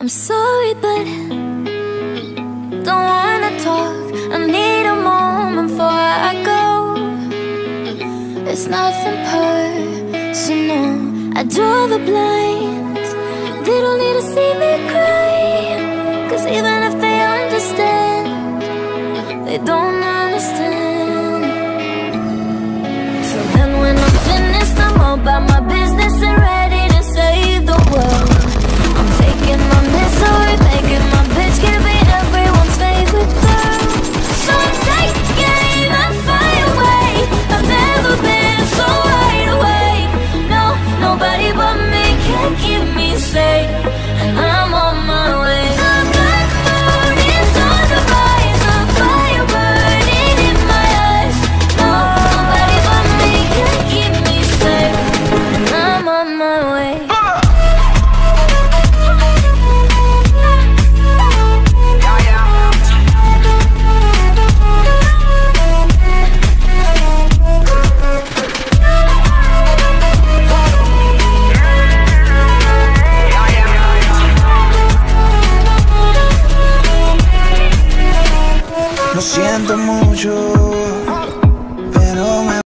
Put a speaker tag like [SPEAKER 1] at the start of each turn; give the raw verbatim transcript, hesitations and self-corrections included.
[SPEAKER 1] I'm sorry, but don't wanna talk. I need a moment before I go. It's nothing personal. I draw the blinds. They don't need to see me cry, 'cause even if they understand, they don't understand. So then when I'm finished, I'm all about my business and ready to save the world. I'm taking my misery, making my bitch give me everyone's favorite girl. So I'm taking my fire away. I've never been so wide awake. No, nobody but me can keep me safe, and I'm on my way. The black moon is on the rise, a fire burning in my eyes. No, nobody but me can keep me safe, and I'm on my way.
[SPEAKER 2] Lo siento mucho